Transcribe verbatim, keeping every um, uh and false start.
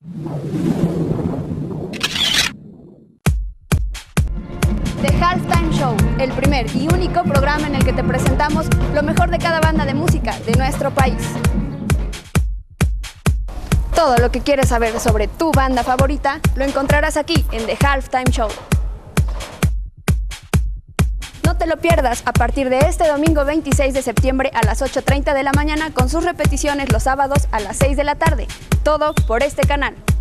The Halftime Show, el primer y único programa en el que te presentamos lo mejor de cada banda de música de nuestro país. Todo lo que quieres saber sobre tu banda favorita lo encontrarás aquí en The Halftime Show. No te lo pierdas a partir de este domingo veintiséis de septiembre a las ocho treinta de la mañana con sus repeticiones los sábados a las seis de la tarde. Todo por este canal.